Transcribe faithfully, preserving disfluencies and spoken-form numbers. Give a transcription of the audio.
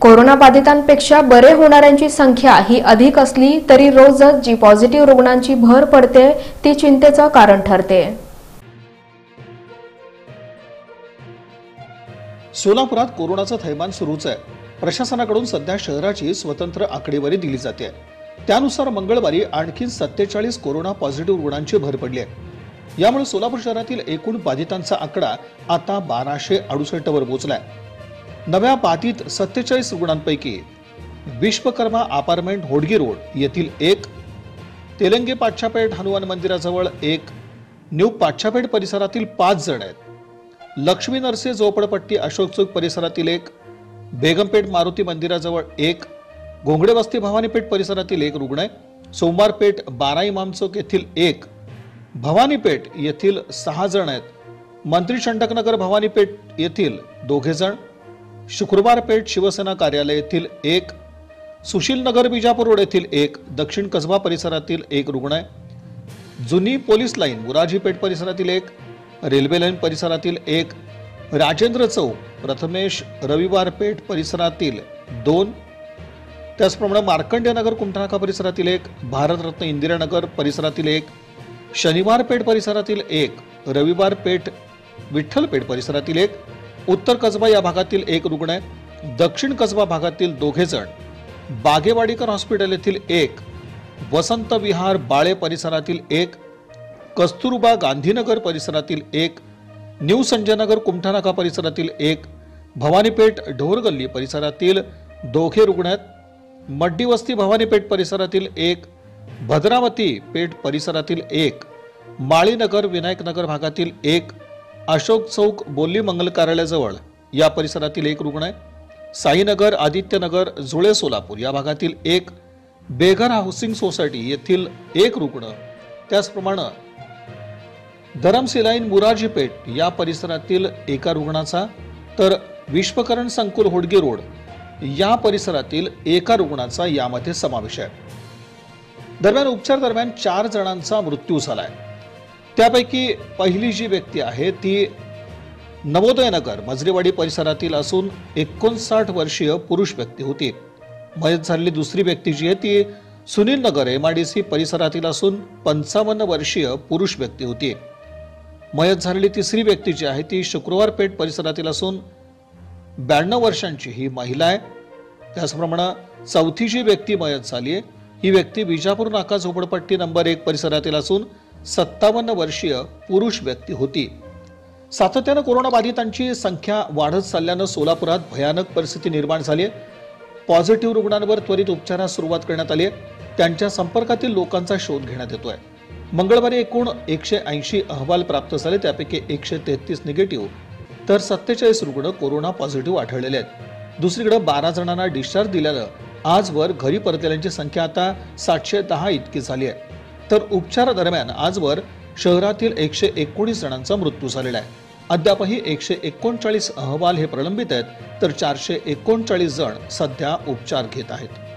Corona बाधितांपेक्षा बरे होणाऱ्यांची संख्या ही अधिक असली तरी रोजच जी पॉझिटिव्ह रुग्णांची भर पडते ती चिंतेचं कारण ठरते। सोलापुरात कोरोनाचं थैमान सुरूच आहे। प्रशासनाकडून सध्या शहराची स्वतंत्र आकडेवारी दिली जाते। त्यानुसार मंगळवारी आणखी सत्तेचाळीस कोरोना पॉझिटिव्ह रुग्णांची भर पडली आहे। यामुळे सोलापूर शहरातील एकूण बाधितांचा आकडा आता बाराशे अडुसष्ट वर पोहोचलाय। नव्या बाधित सत्तेचाळीस रुग्णांपैकी विश्वकर्मा अपार्टमेंट होडगी रोड येथील एक, तेलंगे पाटशापेठ हनुमान मंदिराजवळ एक, न्यू पाटशापेठ परिसरातील पाच जण आहेत। लक्ष्मी नरसे झोपडपट्टी अशोक चौक परिसरातील एक, बेगमपेठ मारुती मंदिराजवळ एक, घोंगडे वस्ती भवानीपेठ परिसरातील एक रुग्ण आहे। सोमवारपेठ बारा इमाम चौक येथील एक, भवानीपेठ येथील सहा जण आहेत। मंत्री शंटकनगर भवानीपेठ येथील दोघे जण, शुक्रवारपेठ शिवसेना कार्यालय येथील एक, सुशील नगर बिजापूर रोड येथील एक, दक्षिण कसबा परिसरातील एक रुग्ण आहे। जुनी पोलीस लाईन मुराजीपेठ परिसरातील एक, रेल्वे लाईन परिसरातील एक, राजेंद्र चौक प्रथमेश रविवार पेठ परिसरातील दोन, त्याचप्रमाणे मार्कंडेय नगर कुमठानाका परिसरातील एक, भारतरत्न इंदिरानगर परिसरातील एक, शनिवार पेठ परिसरातील एक, रविवार पेठ विठ्ठलपेठ परिसरातील एक, उत्तर कसबा या भागातील एक रुग्ण आहे। दक्षिण कसबा भागातील दोघे जण, बागेवाडीकर हॉस्पिटल येथील एक, वसंत विहार बाळे परिसरातील एक, कस्तुरबा गांधीनगर परिसरातील एक, न्यू संजयनगर कुमठानाका परिसरातील एक, भवानीपेठ ढोरगल्ली परिसरातील दोघे रुग्ण आहेत। मड्डी वस्ती भवानीपेठ परिसरातील एक, भद्रावती पेठ परिसरातील एक, माळीनगर विनायकनगर भागातील एक, अशोक चौक बोल्ली मंगल कार्यालयाजवळ या परिसरातील एक रुग्ण आहे। साईनगर आदित्यनगर जुळे सोलापूर या भागातील एक, बेघर हाऊसिंग सोसायटी येथील एक रुग्ण, त्याचप्रमाणे धरमशिलाईन मुराजीपेठ या परिसरातील एका रुग्णाचा, तर विश्वकरण संकुल होडगी रोड या परिसरातील एका रुग्णाचा यामध्ये समावेश आहे। दरम्यान उपचार दरम्यान चार जणांचा मृत्यू झालाय। त्यापैकी पहिली जी व्यक्ती आहे ती नवोदय नगर मजरेवाडी परिसरातील असून एकोणसाठ वर्षीय पुरुष व्यक्ती होती। मयत झालेली दुसरी व्यक्ती जी आहे ती सुनील नगर एमआयडीसी परिसरातील असून पंचावन्न वर्षीय पुरुष व्यक्ती होती। मयत झालेली तिसरी व्यक्ती जी आहे ती शुक्रवार पेठ परिसरातील असून ब्याण्णव वर्षांची ही महिला आहे। त्याचप्रमाणे चौथी जी व्यक्ती मयत झाली आहे ही व्यक्ती विजापूर नाका झोपडपट्टी नंबर एक परिसरातील असून सत्तावन्न वर्षीय पुरुष व्यक्ती होती। सातत्यानं कोरोना बाधितांची संख्या वाढत चालल्यानं सोलापुरात भयानक परिस्थिती निर्माण झाली आहे। पॉझिटिव्ह रुग्णांवर त्वरित उपचारास सुरुवात करण्यात आली आहे। त्यांच्या संपर्कातील लोकांचा शोध घेण्यात येतोय। मंगळवारी एकूण एकशे ऐंशी अहवाल प्राप्त झाले, त्यापैकी एकशे तेहतीस निगेटिव्ह तर सत्तेचाळीस रुग्ण कोरोना पॉझिटिव्ह आढळलेले आहेत। दुसरीकडे बारा जणांना डिस्चार्ज दिल्यानं आजवर घरी परतलेल्यांची संख्या आता सातशे दहा इतकी झाली आहे। तर उपचार दरम्यान आजवर शहरातील एकशे एकोणीस जणांचा मृत्यू झालेला आहे। अद्यापही एकशे एकोणचाळीस अहवाल हे प्रलंबित आहेत, तर चारशे एकोणचाळीस जण सध्या उपचार घेत आहेत।